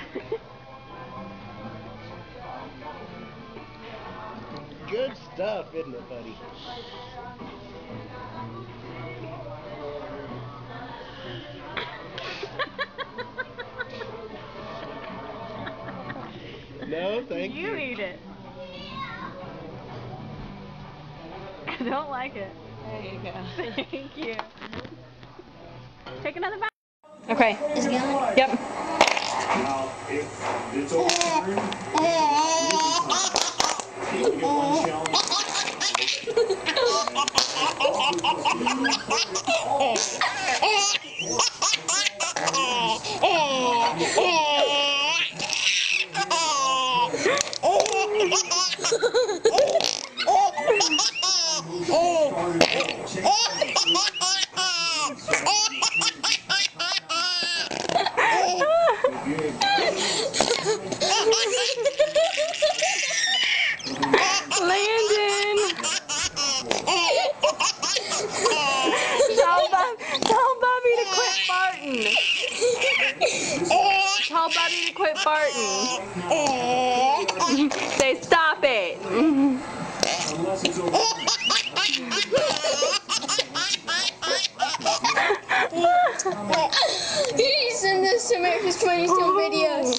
Good stuff, isn't it, buddy? No, thank you. You eat it. I don't like it. There you go. Thank you. Take another bite. Okay. Is it going? Yep. Now, if it's overturned, you get one challenge. Landon! Tell Bubby to quit farting. Tell Bubby to quit farting. Say stop it. Unless it's overturned. You need to send this to America's Funniest Home Videos.